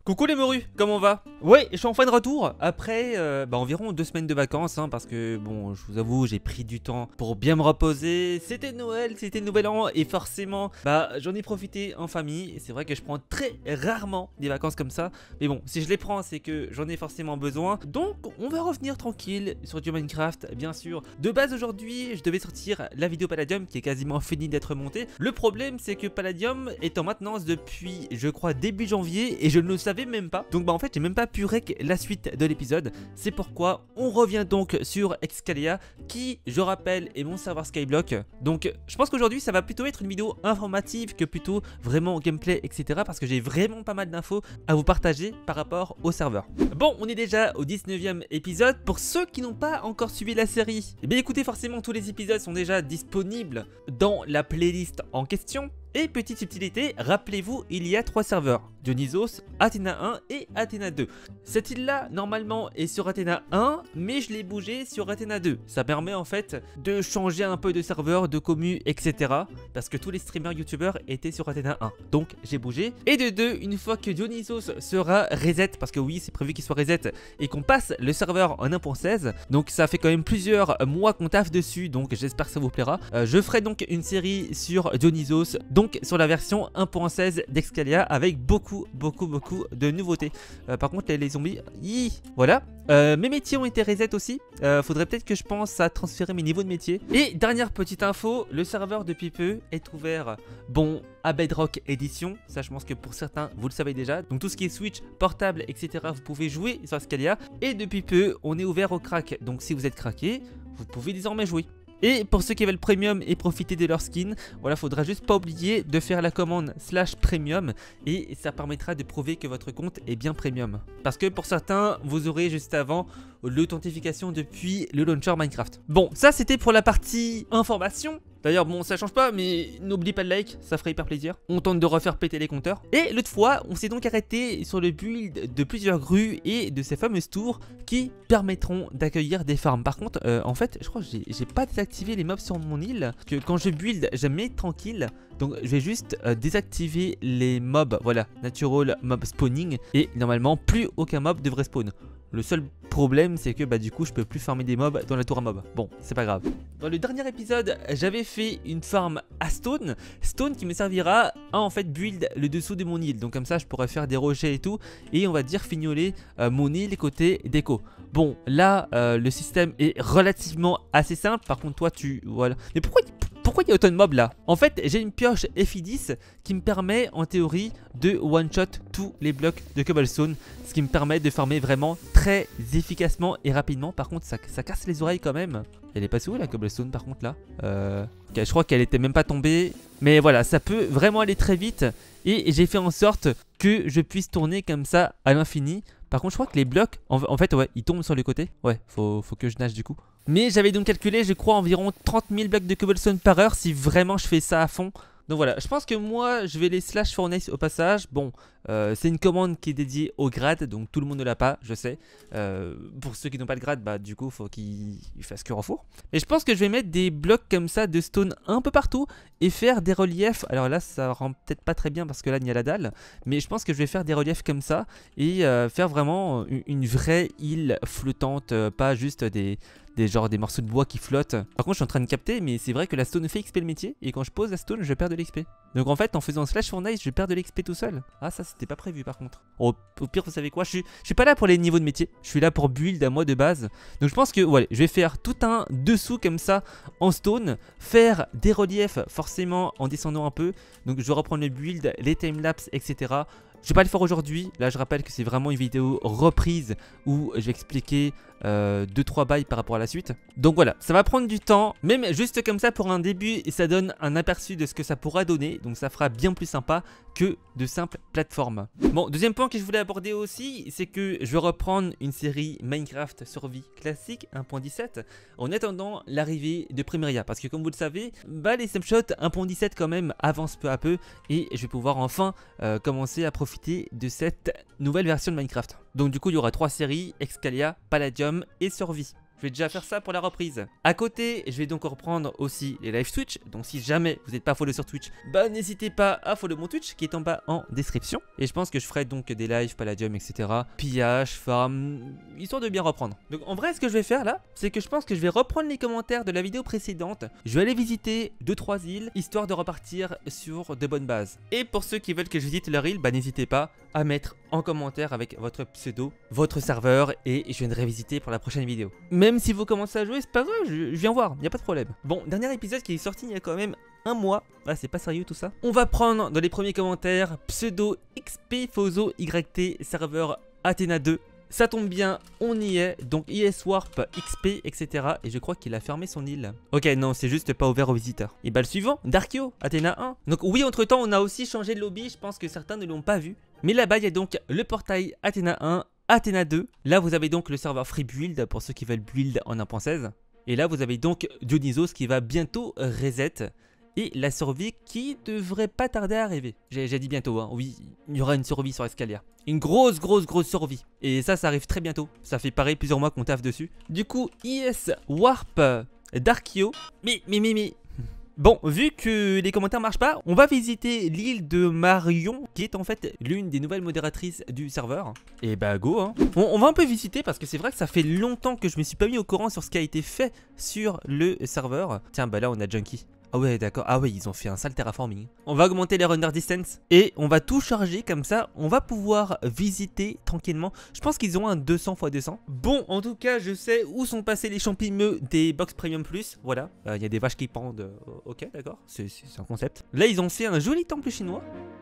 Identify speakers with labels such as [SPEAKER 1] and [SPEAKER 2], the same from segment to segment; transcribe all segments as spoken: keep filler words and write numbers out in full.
[SPEAKER 1] Coucou les morus, comment on va? Ouais, je suis enfin de retour après euh, bah, environ deux semaines de vacances hein, parce que bon, je vous avoue, j'ai pris du temps pour bien me reposer. C'était Noël, c'était le Nouvel An et forcément, bah j'en ai profité en famille. Et c'est vrai que je prends très rarement des vacances comme ça, mais bon, si je les prends, c'est que j'en ai forcément besoin. Donc, on va revenir tranquille sur du Minecraft, bien sûr. De base aujourd'hui, je devais sortir la vidéo Palladium qui est quasiment finie d'être montée. Le problème, c'est que Palladium est en maintenance depuis, je crois, début janvier et je ne le savais même pas. Donc bah en fait j'ai même pas pu rec la suite de l'épisode. C'est pourquoi on revient donc sur Excalia qui, je rappelle, est mon serveur Skyblock. Donc je pense qu'aujourd'hui ça va plutôt être une vidéo informative que plutôt vraiment gameplay, etc. Parce que j'ai vraiment pas mal d'infos à vous partager par rapport au serveur. Bon, on est déjà au dix-neuvième épisode. Pour ceux qui n'ont pas encore suivi la série, eh bien écoutez, forcément tous les épisodes sont déjà disponibles dans la playlist en question. Et petite subtilité, rappelez-vous, il y a trois serveurs, Dionysos, Athéna un et Athéna deux. Cette île-là, normalement, est sur Athéna un, mais je l'ai bougé sur Athéna deux. Ça permet en fait de changer un peu de serveur, de commu, et cetera. Parce que tous les streamers youtubeurs étaient sur Athéna un. Donc j'ai bougé. Et de deux, une fois que Dionysos sera reset, parce que oui, c'est prévu qu'il soit reset, et qu'on passe le serveur en un point seize, donc ça fait quand même plusieurs mois qu'on taffe dessus, donc j'espère que ça vous plaira. Euh, je ferai donc une série sur Dionysos, donc sur la version un point seize d'Excalia avec beaucoup beaucoup beaucoup de nouveautés. Euh, par contre les, les zombies, hi, voilà. Euh, mes métiers ont été reset aussi. Euh, faudrait peut-être que je pense à transférer mes niveaux de métier. Et dernière petite info, le serveur depuis peu est ouvert, bon, à Bedrock Edition. Ça je pense que pour certains vous le savez déjà. Donc tout ce qui est Switch, portable, et cetera. Vous pouvez jouer sur Excalia. Et depuis peu on est ouvert au crack. Donc si vous êtes craqué, vous pouvez désormais jouer. Et pour ceux qui veulent premium et profiter de leur skin, voilà, faudra juste pas oublier de faire la commande slash premium et ça permettra de prouver que votre compte est bien premium. Parce que pour certains, vous aurez juste avant l'authentification depuis le launcher Minecraft. Bon, ça c'était pour la partie information. D'ailleurs, bon, ça change pas, mais n'oublie pas de like, ça ferait hyper plaisir. On tente de refaire péter les compteurs. Et l'autre fois, on s'est donc arrêté sur le build de plusieurs grues et de ces fameuses tours qui permettront d'accueillir des farms. Par contre, euh, en fait, je crois que j'ai pas désactivé les mobs sur mon île. Parce que quand je build, j'aime bien être tranquille. Donc je vais juste euh, désactiver les mobs, voilà, natural mob spawning. Et normalement, plus aucun mob devrait spawn. Le seul problème, c'est que bah du coup je peux plus farmer des mobs dans la tour à mob. Bon, c'est pas grave. Dans le dernier épisode, j'avais fait une farm à stone. Stone qui me servira à en fait build le dessous de mon île. Donc comme ça je pourrais faire des rochers et tout. Et on va dire fignoler euh, mon île côté déco. Bon, là euh, le système est relativement assez simple. Par contre toi tu... Voilà. Mais pourquoi... Pourquoi il y a autant de mobs là? En fait, j'ai une pioche F I dix qui me permet en théorie de one-shot tous les blocs de cobblestone. Ce qui me permet de farmer vraiment très efficacement et rapidement. Par contre, ça, ça casse les oreilles quand même. Elle est passée où la cobblestone par contre là euh, okay, je crois qu'elle était même pas tombée. Mais voilà, ça peut vraiment aller très vite. Et j'ai fait en sorte que je puisse tourner comme ça à l'infini. Par contre, je crois que les blocs, en, en fait, ouais, ils tombent sur le côté. Ouais, faut, faut que je nage du coup. Mais j'avais donc calculé, je crois, environ trente mille blocs de cobblestone par heure si vraiment je fais ça à fond. Donc voilà, je pense que moi, je vais les slash furnace au passage. Bon, euh, c'est une commande qui est dédiée au grade, donc tout le monde ne l'a pas, je sais. Euh, pour ceux qui n'ont pas de grade, bah du coup, il faut qu'ils fassent cure au four. Et je pense que je vais mettre des blocs comme ça de stone un peu partout et faire des reliefs. Alors là, ça rend peut-être pas très bien parce que là, il y a la dalle. Mais je pense que je vais faire des reliefs comme ça et euh, faire vraiment une, une vraie île flottante, euh, pas juste des... Des, genre des morceaux de bois qui flottent. Par contre je suis en train de capter, mais c'est vrai que la stone fait X P le métier. Et quand je pose la stone je perds de l'X P. Donc en fait en faisant un slash furnace je perds de l'X P tout seul. Ah ça c'était pas prévu par contre. Au, au pire vous savez quoi, je suis, je suis pas là pour les niveaux de métier. Je suis là pour build à moi de base. Donc je pense que ouais, je vais faire tout un dessous comme ça en stone. Faire des reliefs forcément en descendant un peu. Donc je vais reprendre le build, les timelapses, et cetera. Je vais pas le faire aujourd'hui, là je rappelle que c'est vraiment une vidéo reprise où je vais expliquer euh, deux trois bails par rapport à la suite. Donc voilà, ça va prendre du temps, même juste comme ça pour un début et ça donne un aperçu de ce que ça pourra donner. Donc ça fera bien plus sympa que de simples plateformes. Bon, deuxième point que je voulais aborder aussi, c'est que je vais reprendre une série Minecraft Survie classique un point dix-sept en attendant l'arrivée de Primaria. Parce que comme vous le savez, bah, les snapshots un point dix-sept quand même avancent peu à peu et je vais pouvoir enfin euh, commencer à profiter de cette nouvelle version de Minecraft. Donc du coup il y aura trois séries, Excalia, Palladium et Survie. Je vais déjà faire ça pour la reprise. À côté, je vais donc reprendre aussi les live Twitch. Donc si jamais vous n'êtes pas follow sur Twitch, bah n'hésitez pas à follow mon Twitch qui est en bas en description. Et je pense que je ferai donc des lives, Palladium, et cetera. Pillage, farm, histoire de bien reprendre. Donc en vrai, ce que je vais faire là, c'est que je pense que je vais reprendre les commentaires de la vidéo précédente. Je vais aller visiter deux trois îles, histoire de repartir sur de bonnes bases. Et pour ceux qui veulent que je visite leur île, bah n'hésitez pas à mettre en commentaire avec votre pseudo, votre serveur, et je viendrai visiter pour la prochaine vidéo. Même si vous commencez à jouer, c'est pas grave, je, je viens voir, il n'y a pas de problème. Bon, dernier épisode qui est sorti il y a quand même un mois. Ah, c'est pas sérieux tout ça. On va prendre dans les premiers commentaires pseudo X P Fozo Y T serveur Athena deux. Ça tombe bien, on y est, donc I S Warp, X P, et cetera. Et je crois qu'il a fermé son île. Ok, non, c'est juste pas ouvert aux visiteurs. Et bah le suivant, Darkio, Athena un. Donc oui, entre temps, on a aussi changé de lobby, je pense que certains ne l'ont pas vu. Mais là-bas, il y a donc le portail Athena un, Athena deux. Là, vous avez donc le serveur Free Build pour ceux qui veulent build en un point seize. Et là, vous avez donc Dionysos qui va bientôt reset. Et la survie qui devrait pas tarder à arriver. J'ai dit bientôt, hein. Oui, il y aura une survie sur Escalia. Une grosse, grosse, grosse survie. Et ça, ça arrive très bientôt. Ça fait pareil plusieurs mois qu'on taffe dessus. Du coup, I S Warp Darkio. Mais, mais, mais, mais... Bon, vu que les commentaires marchent pas, on va visiter l'île de Marion, qui est en fait l'une des nouvelles modératrices du serveur. Et bah go, hein. On, on va un peu visiter parce que c'est vrai que ça fait longtemps que je me suis pas mis au courant sur ce qui a été fait sur le serveur. Tiens, bah là on a Junkie. Ah ouais, d'accord. Ah ouais, ils ont fait un sale terraforming. On va augmenter les render distance et on va tout charger comme ça. On va pouvoir visiter tranquillement. Je pense qu'ils ont un deux cents par deux cents. Bon, en tout cas, je sais où sont passés les champignons des box premium plus. Voilà, il euh, y a des vaches qui pendent. Euh, ok, d'accord. C'est un concept. Là, ils ont fait un joli temple chinois.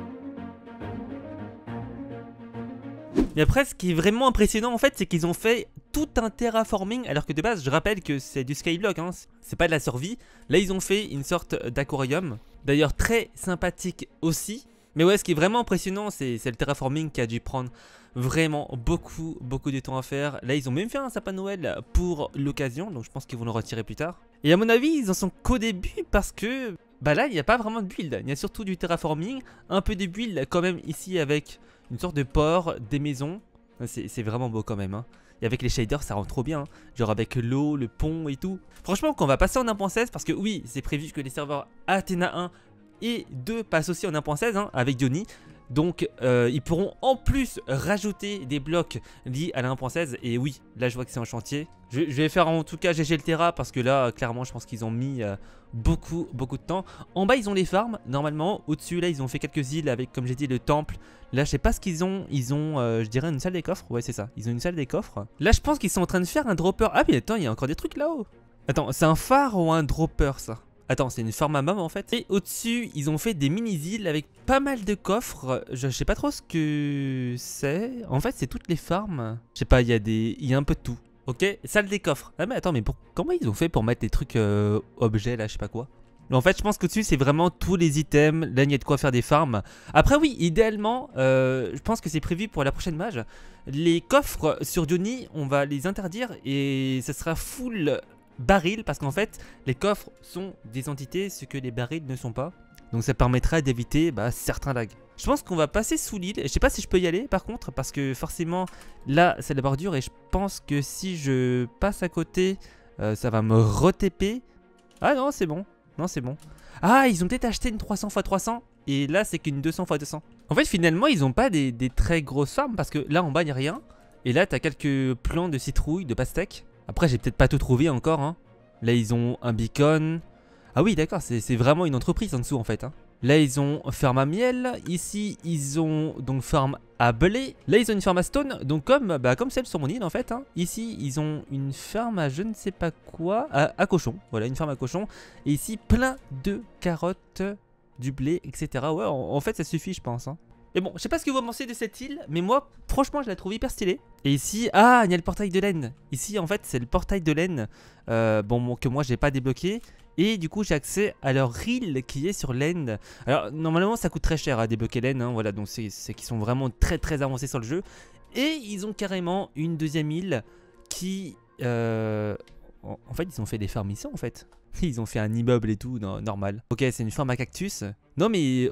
[SPEAKER 1] Mais après, ce qui est vraiment impressionnant en fait, c'est qu'ils ont fait tout un terraforming, alors que de base, je rappelle que c'est du skyblock, hein, c'est pas de la survie. Là, ils ont fait une sorte d'aquarium, d'ailleurs très sympathique aussi. Mais ouais, ce qui est vraiment impressionnant, c'est le terraforming qui a dû prendre vraiment beaucoup, beaucoup de temps à faire. Là, ils ont même fait un sapin Noël pour l'occasion, donc je pense qu'ils vont le retirer plus tard. Et à mon avis, ils en sont qu'au début parce que bah là, il n'y a pas vraiment de build. Il y a surtout du terraforming, un peu de build quand même ici avec une sorte de port, des maisons. C'est vraiment beau quand même, hein. Et avec les shaders, ça rend trop bien, hein. Genre avec l'eau, le pont et tout. Franchement, qu'on va passer en un point seize, parce que oui, c'est prévu que les serveurs Athena un et deux passent aussi en un point seize, hein, avec Diony. Donc, euh, ils pourront en plus rajouter des blocs liés à la un point seize. Et oui, là, je vois que c'est en chantier. Je, je vais faire en tout cas G G le Terra, parce que là, clairement, je pense qu'ils ont mis euh, beaucoup, beaucoup de temps. En bas, ils ont les farms, normalement. Au-dessus, là, ils ont fait quelques îles avec, comme j'ai dit, le temple. Là, je sais pas ce qu'ils ont. Ils ont, euh, je dirais, une salle des coffres. Ouais, c'est ça. Ils ont une salle des coffres. Là, je pense qu'ils sont en train de faire un dropper. Ah, mais attends, il y a encore des trucs là-haut. Attends, c'est un phare ou un dropper, ça? Attends, c'est une farm à mom en fait. Et au-dessus, ils ont fait des mini-îles avec pas mal de coffres. Je, je sais pas trop ce que c'est. En fait, c'est toutes les farms. Je sais pas, il y a des, il y a un peu de tout. Ok, salle des coffres. Ah mais attends, mais pour... comment ils ont fait pour mettre des trucs euh, objets là, je sais pas quoi. Mais en fait, je pense qu'au-dessus, c'est vraiment tous les items. Là, il y a de quoi faire des farms. Après, oui, idéalement, euh, je pense que c'est prévu pour la prochaine mage. Les coffres sur Diony, on va les interdire et ça sera full baril, parce qu'en fait les coffres sont des entités, ce que les barils ne sont pas, donc ça permettra d'éviter bah, certains lags. Je pense qu'on va passer sous l'île. Je sais pas si je peux y aller par contre, parce que forcément là c'est la bordure et je pense que si je passe à côté euh, ça va me re-T P. Ah non, c'est bon, non c'est bon. Ah, ils ont peut-être acheté une trois cents par trois cents et là c'est qu'une deux cents par deux cents. En fait finalement ils ont pas des, des très grosses farms, parce que là en bas il n'y a rien et là t'as quelques plants de citrouille, de pastèque. Après, j'ai peut-être pas tout trouvé encore, hein. Là, ils ont un beacon. Ah oui, d'accord, c'est vraiment une entreprise en dessous, en fait, hein. Là, ils ont ferme à miel. Ici, ils ont donc ferme à blé. Là, ils ont une ferme à stone. Donc, comme, bah, comme celle sur mon île, en fait, hein. Ici, ils ont une ferme à je ne sais pas quoi. À, à cochon. Voilà, une ferme à cochon. Et ici, plein de carottes, du blé, et cetera. Ouais, en, en fait, ça suffit, je pense, hein. Et bon, je sais pas ce que vous pensez de cette île, mais moi, franchement, je la trouve hyper stylée. Et ici, ah, il y a le portail de laine. Ici, en fait, c'est le portail de laine, euh, bon, que moi, j'ai pas débloqué. Et du coup, j'ai accès à leur île qui est sur laine. Alors, normalement, ça coûte très cher à débloquer laine, hein, voilà, donc c'est qu'ils sont vraiment très, très avancés sur le jeu. Et ils ont carrément une deuxième île qui, euh, en fait, ils ont fait des fermes ici, en fait. Ils ont fait un immeuble et tout, non, normal. Ok, c'est une ferme à cactus. Non, mais ok.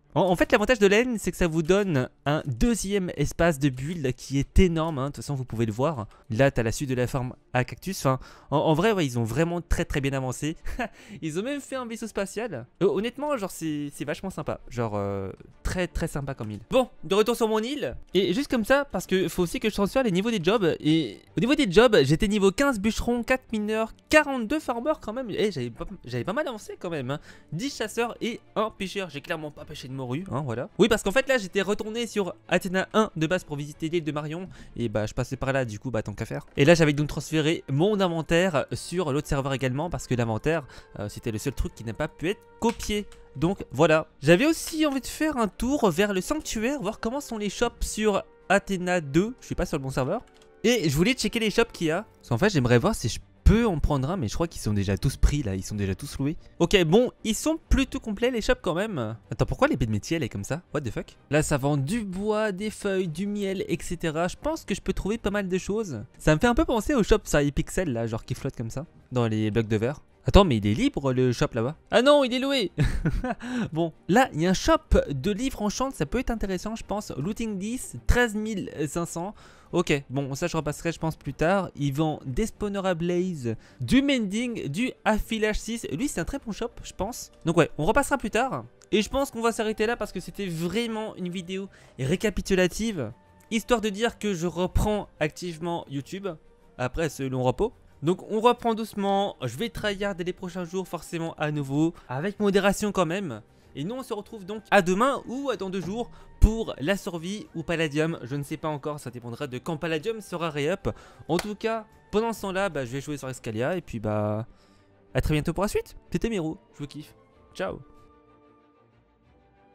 [SPEAKER 1] En, en fait, l'avantage de la laine, c'est que ça vous donne un deuxième espace de build qui est énorme, hein. De toute façon, vous pouvez le voir. Là, t'as la suite de la farm à cactus. Enfin, en, en vrai, ouais, ils ont vraiment très très bien avancé. Ils ont même fait un vaisseau spatial. Euh, honnêtement, genre, c'est vachement sympa. Genre, euh, très très sympa comme île. Bon, de retour sur mon île. Et juste comme ça, parce que faut aussi que je transfère les niveaux des jobs. Et au niveau des jobs, j'étais niveau quinze bûcherons, quatre mineurs, quarante-deux farmers quand même. Et j'avais pas, pas mal avancé quand même, hein. dix chasseurs et un pêcheur. J'ai clairement pas pêché de morue, hein, voilà. Oui, parce qu'en fait, là, j'étais retourné sur Athéna un de base pour visiter l'île de Marion. Et bah, je passais par là, du coup, bah, tant qu'à faire. Et là, j'avais donc transféré mon inventaire sur l'autre serveur également, parce que l'inventaire, euh, c'était le seul truc qui n'a pas pu être copié. Donc voilà. J'avais aussi envie de faire un tour vers le sanctuaire, voir comment sont les shops sur Athéna deux. Je suis pas sur le bon serveur. Et je voulais checker les shops qu'il y a. Parce qu'en fait, j'aimerais voir si je peux en prendre un, mais je crois qu'ils sont déjà tous pris là. Ils sont déjà tous loués. Ok, bon, ils sont plutôt complets les shops quand même. Attends, pourquoi l'épée de métier elle est comme ça? What the fuck? Là, ça vend du bois, des feuilles, du miel, et cetera. Je pense que je peux trouver pas mal de choses. Ça me fait un peu penser au shop ça, Pixel là, genre qui flotte comme ça, dans les blocs de verre. Attends, mais il est libre le shop là-bas? Ah non, il est loué. Bon, là, il y a un shop de livres en chant, ça peut être intéressant, je pense. Looting dix, treize mille cinq cents. Ok, bon, ça je repasserai, je pense, plus tard. Il vend des spawners à blaze, du mending, du affilage six. Lui, c'est un très bon shop, je pense. Donc ouais, on repassera plus tard. Et je pense qu'on va s'arrêter là parce que c'était vraiment une vidéo récapitulative. Histoire de dire que je reprends activement YouTube après ce long repos. Donc on reprend doucement, je vais tryhard dès les prochains jours forcément à nouveau, avec modération quand même. Et nous on se retrouve donc à demain ou à dans deux jours pour la survie ou Palladium. Je ne sais pas encore, ça dépendra de quand Palladium sera re-up. En tout cas, pendant ce temps-là, bah, je vais jouer sur Escalia et puis bah à très bientôt pour la suite. C'était Miro, je vous kiffe. Ciao.